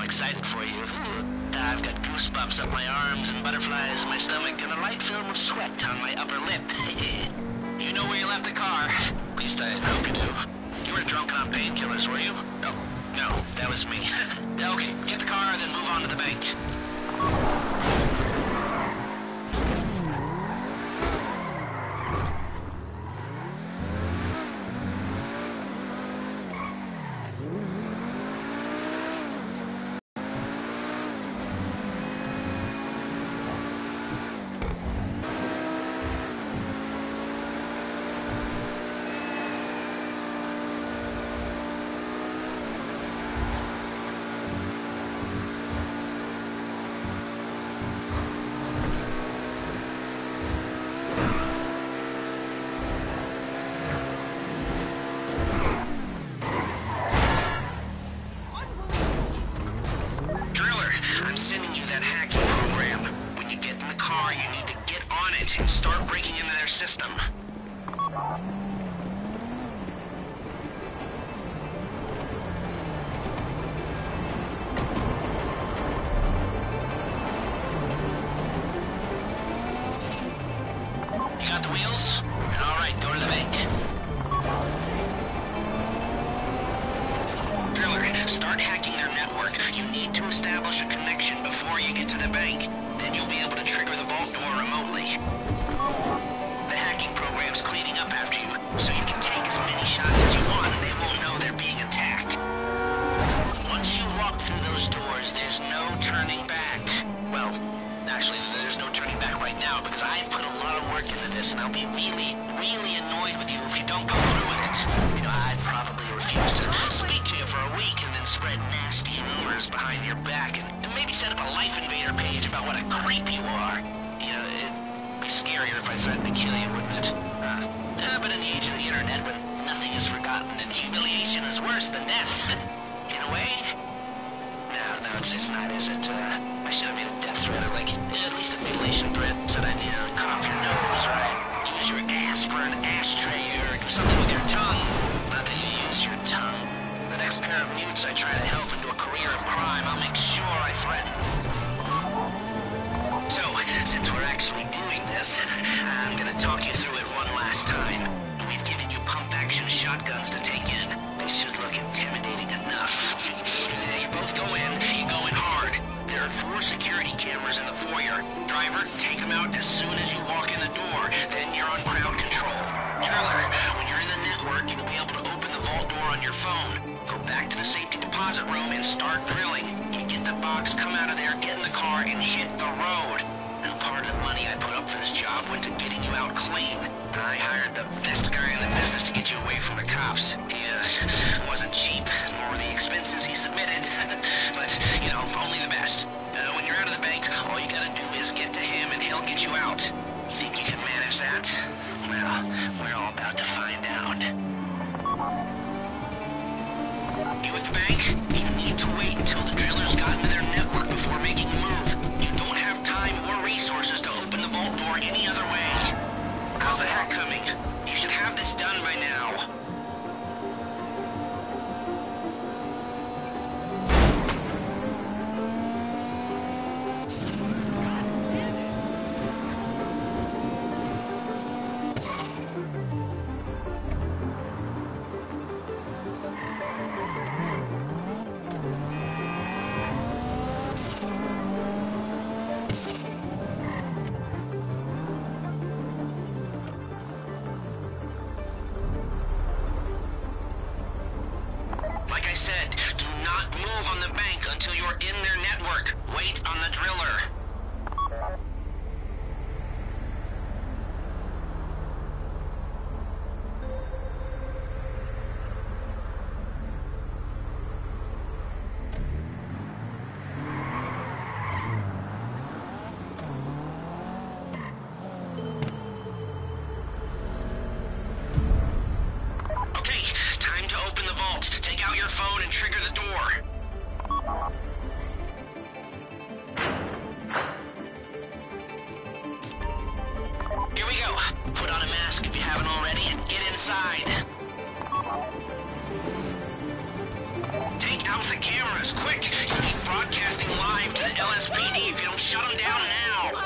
excited for you. I've got goosebumps up my arms and butterflies in my stomach and a light film of sweat on my upper lip. You know where you left the car. At least I hope you do. You were drunk on painkillers, were you? No, that was me. Okay, get the car, then move on to the bank. And start breaking into their system. You got the wheels? All right, go to the bank. Driller, start hacking their network. You need to establish a connection before you get to the bank. Then you'll be able to trigger the vault door remotely. The hacking program's cleaning up after you, so you can take as many shots as you want and they won't know they're being attacked. Once you walk through those doors, there's no turning back. Well, actually, there's no turning back right now because I've put a lot of work into this and I'll be really, really annoyed with you if you don't go through with it. You know, I'd probably refuse to speak to you for a week and then spread nasty rumors behind your back and maybe set up a Life Invader page about what a creep you are. You know, it'd be scarier if I threatened to kill you, wouldn't it? But in the age of the internet, when nothing is forgotten and humiliation is worse than death, in a way? No, it's not, is it? I should have made a death threat or, like, at least a mutilation threat, so that, you know, cut off your nose, or I'd use your ass for an ashtray, or do something with your tongue. Not that you use your tongue. The next pair of mutes I try to help into a career of crime, I'll make sure I threaten. So, since we're actually doing this, I'm gonna talk you through it one last time. We've given you pump-action shotguns to take in. They should look intimidating enough. You both go in, you go in hard. There are 4 security cameras in the foyer. Driver, take them out as soon as you walk in the door. Then you're on crowd control. Driller, when you're in the network, you'll be able to open the vault door on your phone. Go back to the safety deposit room and start drilling. You get the box, come out of there, get in the car, and hit the road. Now, part of the money I put up for this job went to getting you out clean. I hired the best guy in the business to get you away from the cops. He wasn't cheap, nor were the expenses he submitted. But, you know, only the best. When you're out of the bank, all you gotta do is get to him and he'll get you out. You think you can manage that? Well, we're all about to find out. You at the bank? You need to wait until the drillers got into their network before making a move. You don't have time or resources to open the vault door any other way. How's the hack coming? You should have this done by now. Like I said, do not move on the bank until you're in their network. Wait on the driller. Take out your phone and trigger the door. Here we go. Put on a mask if you haven't already and get inside. Take out off the cameras, quick! You'll be broadcasting live to the LSPD if you don't shut them down now!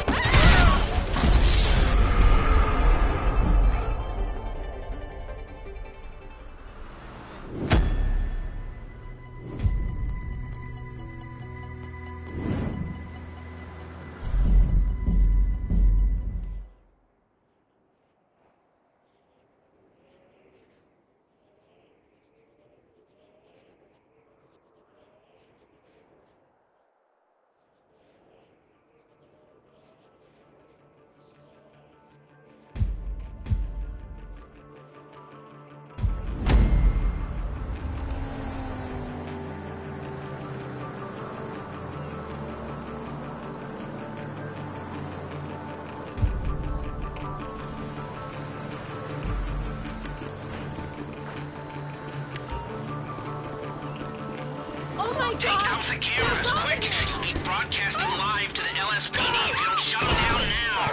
Take out the cameras, quick! You'll be broadcasting live to the LSPD if you don't shut them down now!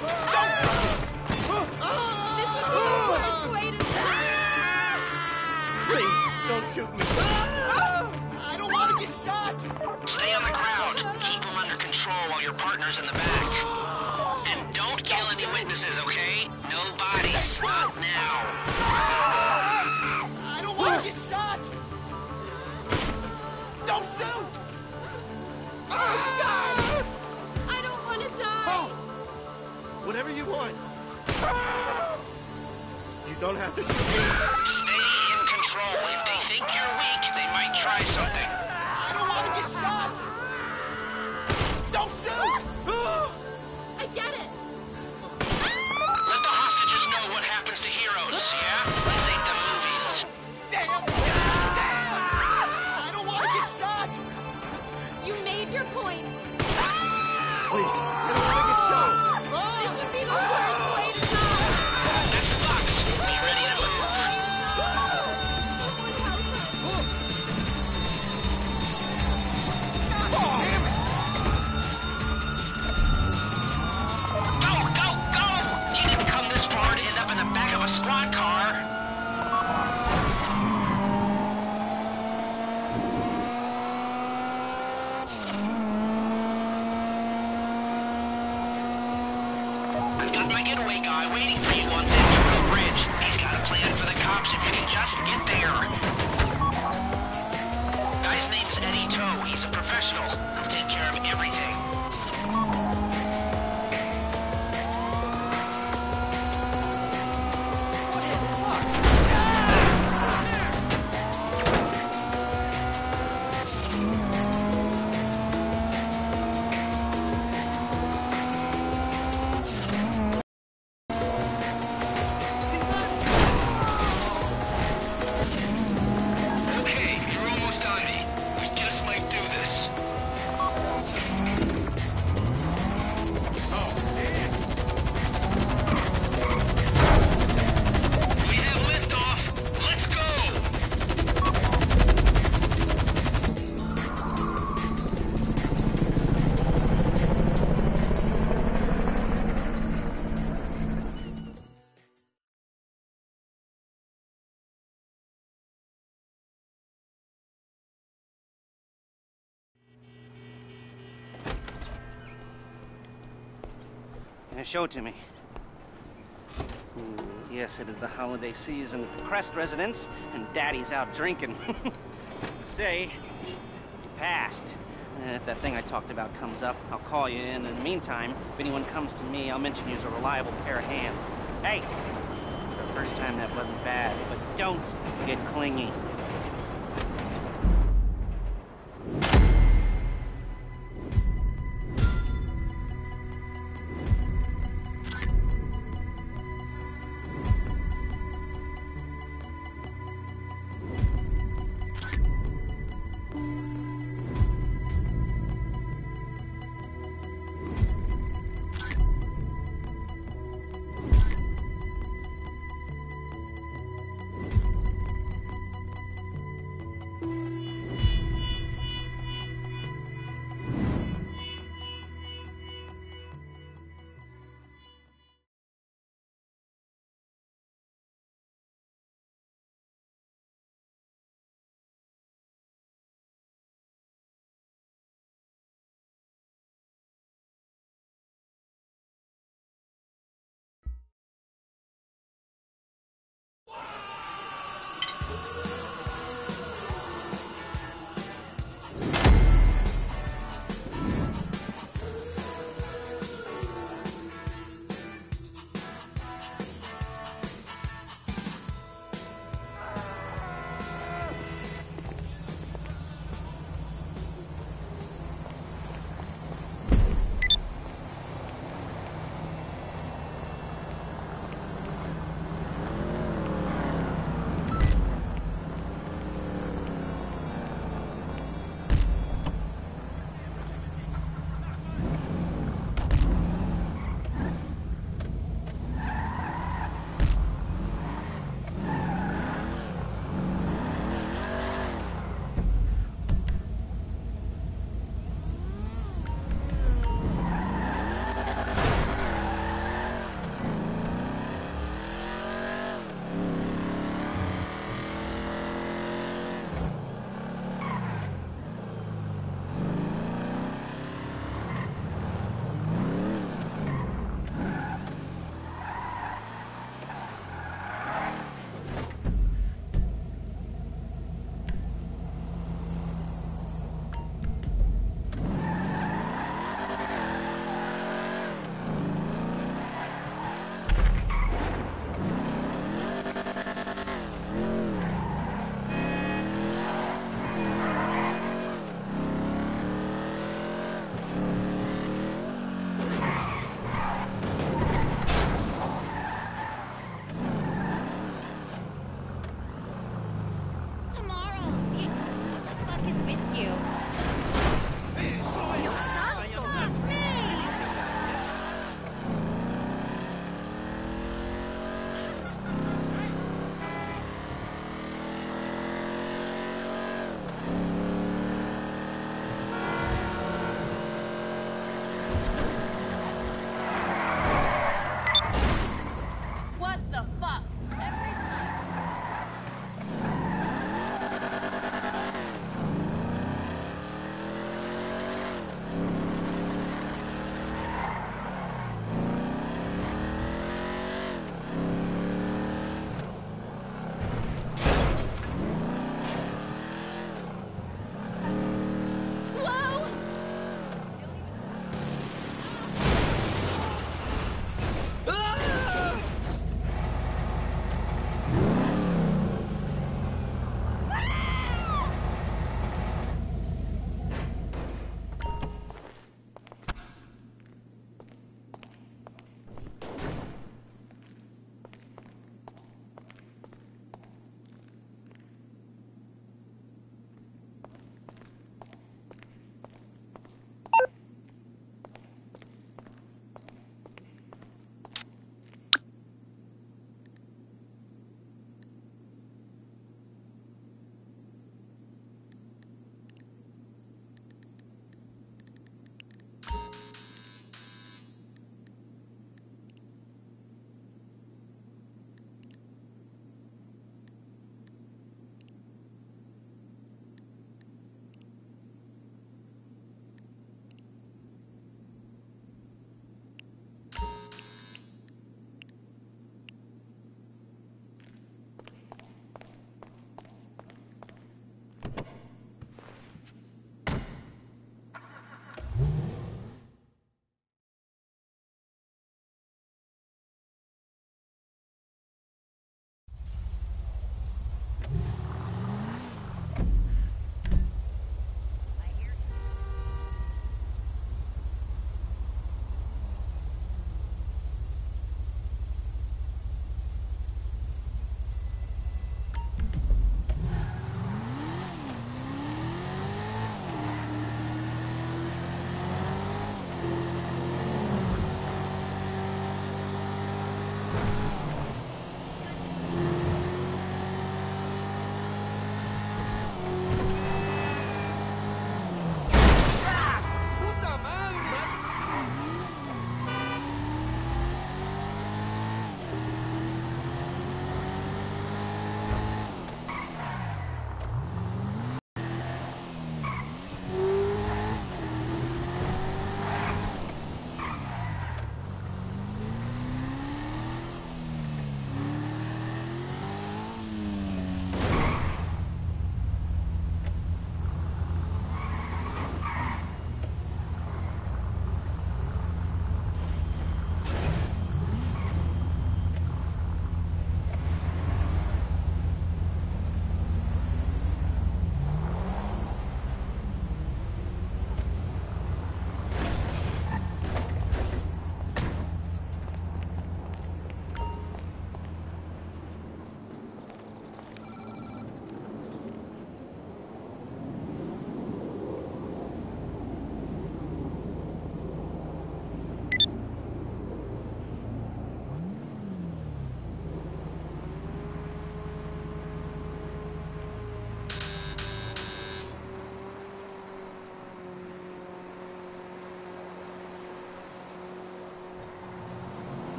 This would be the worst way to die! Please, don't shoot me. I don't want to get shot! Stay on the ground. Keep them under control while your partner's in the back. And don't kill any witnesses, okay? No bodies. Not now. I don't want to get shot! Don't shoot! God! I don't want to die! Whatever you want. You don't have to shoot me. Stay in control. If they think you're weak, they might try something. I don't want to get shot! Don't shoot! I get it! Let the hostages know what happens to heroes, yeah? This ain't the movies. Damn! Damn! I don't want to get shot! You made your point! Please, I don't want to get shot. This would be the worst way to die! That's Fox. Be ready to move. Go, go, go! You didn't come this far to end up in the back of a squad car. I've got my getaway guy waiting for you on San Bridge. He's got a plan for the cops if you can just get there. Guy's name's Eddie Toe. He's a professional. He'll take care of everything. Okay, you're almost on me. We just might do this. We have liftoff. Let's go! Show it to me. Yes, it is the holiday season at the Crest residence, and Daddy's out drinking. Say, you passed. And if that thing I talked about comes up, I'll call you in. In the meantime, if anyone comes to me, I'll mention you as a reliable pair of hands. Hey, for the first time that wasn't bad, but don't get clingy.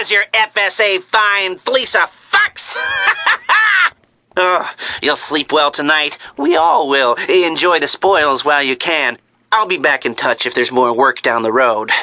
There's your FSA fine, fleece of fucks! Oh, you'll sleep well tonight. We all will. Enjoy the spoils while you can. I'll be back in touch if there's more work down the road.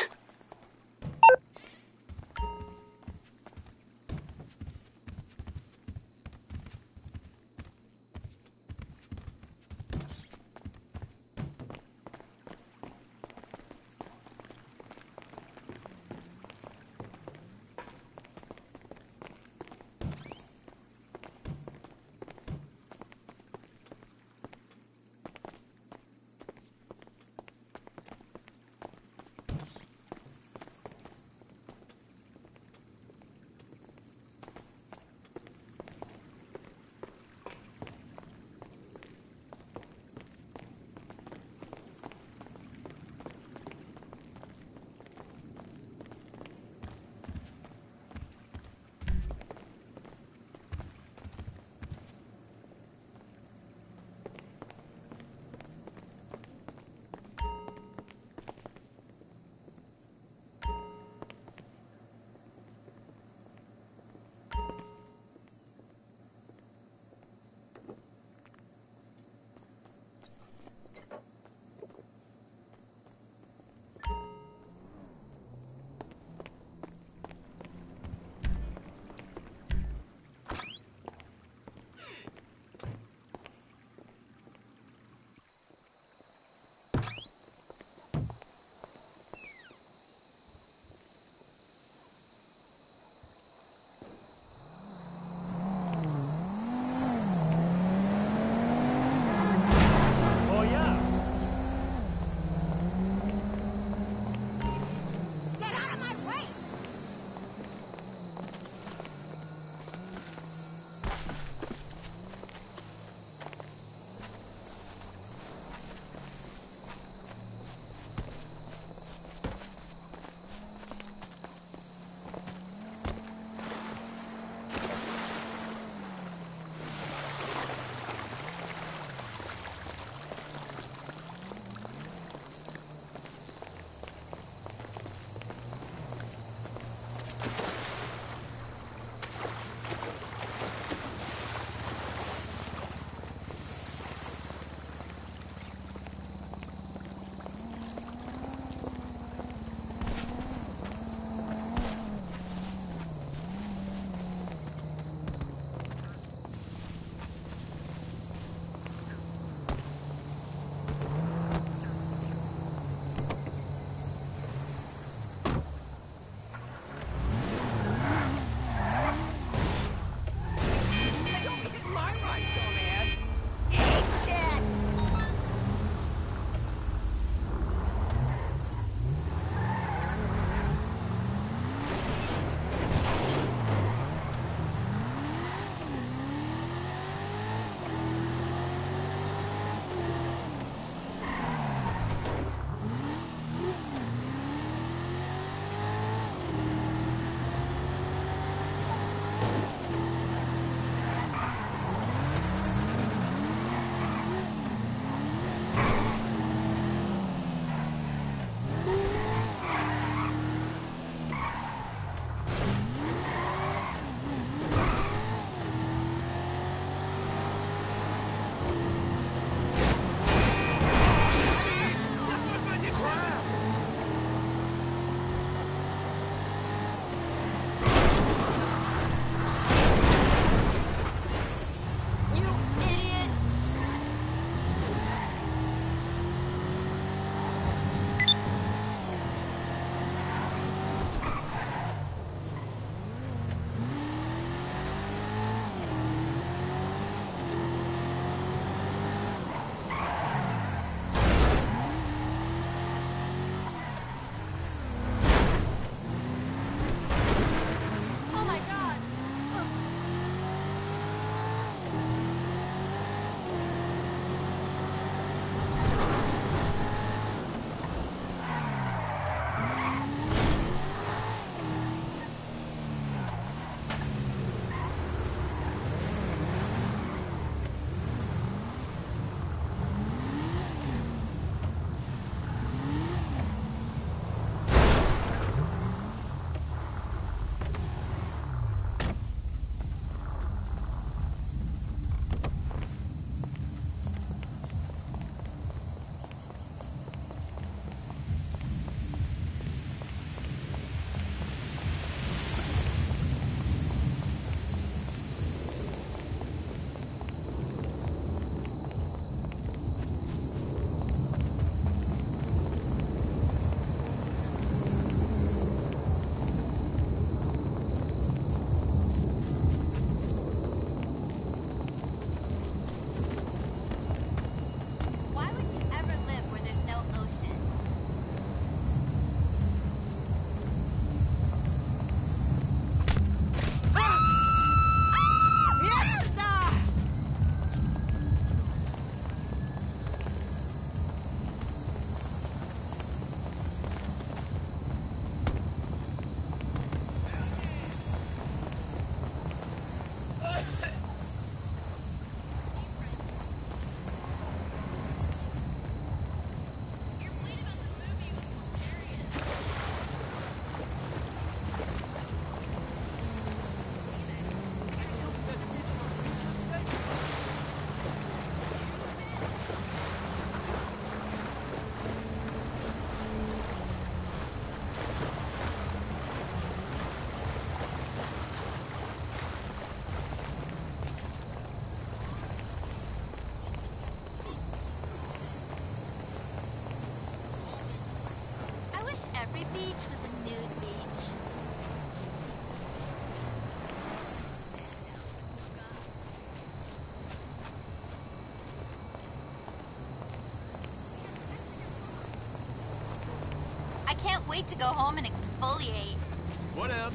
wait to go home and exfoliate. What else?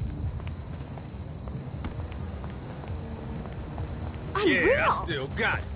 Unreal. Yeah, I still got it.